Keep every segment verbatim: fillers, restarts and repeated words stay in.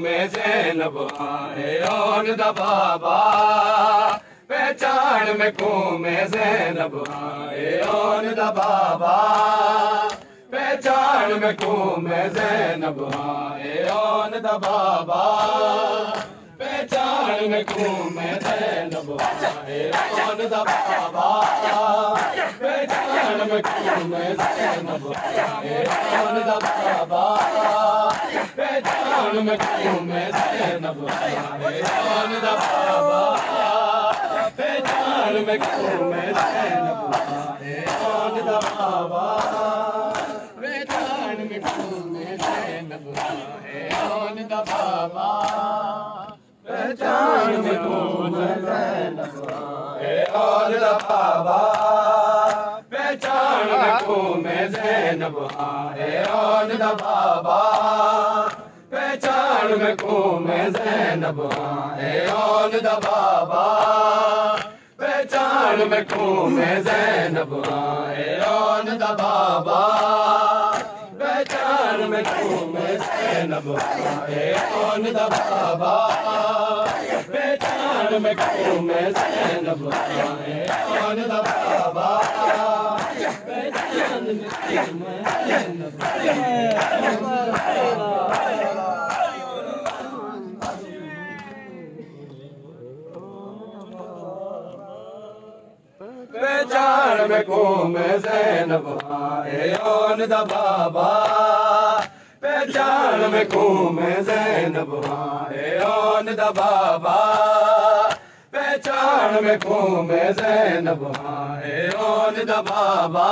घूमे ज़ैनब आए ओन दा बाबा पहचान में घूमे ज़ैनब आए ओन दा बाबा पहचान में घूमे ज़ैनब आए ओन दा बाबा पहचान में घूमे ज़ैनब आए ओन दा बाबा पहचान में घूमे ज़ैनब आए ओन दा बाबा पहचान में घूमे ज़ैनब आए ओन दा बाबा पहचान में घूमे ज़ैनब आए ओन दा बाबा पहचान में घूमे ज़ैनब आए ओन दा बाबा पहचान में घूमे ज़ैनब आए ओन दा बाबा पहचान में घूमे ज़ैनब आए ओन दा बाबा पहचान में घूमे ज़ैनब आए ओन दा बाबा पहचान में घूमे ज़ैनब आए ओन दा बाबा पहचान में घूमे ज़ैनब आए ओन दा बाबा पहचान में घूमे ज़ैनब आए ओन दा बाबा पहचान में घूमे ज़ैनब पहचान में घूमे ज़ैनब आए ओन दा बाबा पहचान में घूमे ज़ैनब आए ओन दा बाबा पहचान में घूमे ज़ैनब आए ओन दा बाबा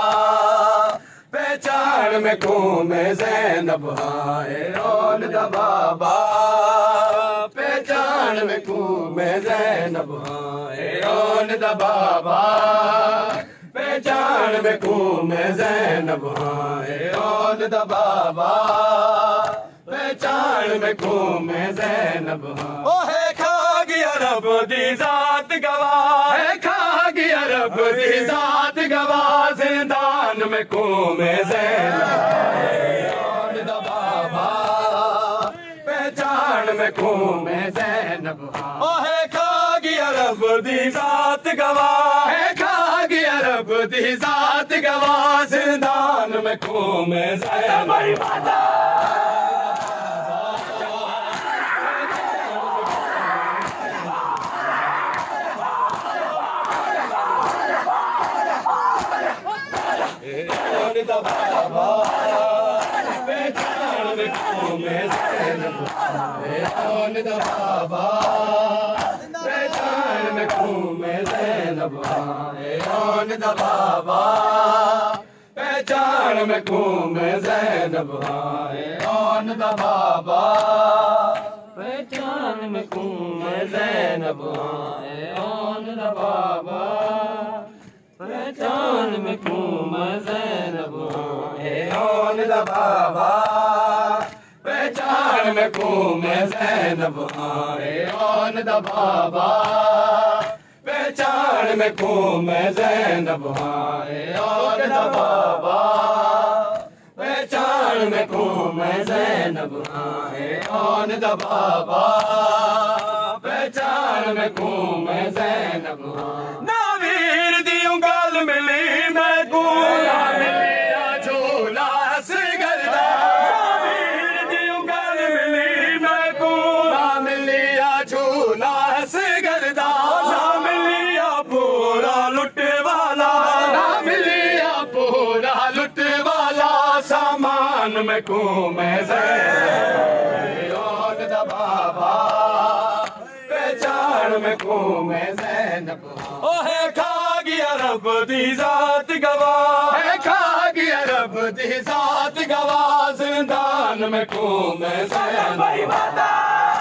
पहचान में घूमे ज़ैनब आए ओन दा बाबा पहचान में घूमे ज़ैनब आए ओन दा बाबा पहचान में घूमे ज़ैनब आए ओन दा बाबा पहचान में घूमे ज़ैनब ओहे खा गया रब दी ज़ात गवाह है खा गया रब दी ज़ात गवाह ज़िंदान में घूमे ज़ैनब आए ओन दा बाबा पहचान में घूमे ज़ैनब ओहे खा गया रब दी ज़ात गवाह है खा गया रब दी ज़ात गवाह ज़िंदान में घूमे ज़ैनब ओन दा बाबा पहचान में घूमे ज़ैनब आए ओन दा बाबा पहचान में घूमे ज़ैनब आए ओन दा बाबा पहचान में घूमे ज़ैनब आए ओन दा बाबा पहचान में घूमे ज़ैनब आए ओन दा बाबा पहचान में घूमे ज़ैनब आए ओन दा बाबा पहचान में घूमे ज़ैनब आए ओन दा बाबा पहचान में घूमे ज़ैनब आए ओन दा बाबा पहचान में घूमे ज़ैनब आए ओन दा बाबा पहचान में घूमे ज़ैनब नावीर दी उंगल मिली मैं झूला मिलिया झूला असगरदा नावीर दी उंगल मिली मैं झूला मिलिया झूला असगरदा ना मिलिया पूरा लुटे वाला ना मिलिया पूरा लुटे वाला सामान में घूमे ज़ैनब ओन दा बाबा पहचान में घूमे ज़ैनब ओहे खा गया रब दी ज़ात गवाह है खा गया रब दी ज़ात गवाह ज़िंदान में घूमे ज़ैनब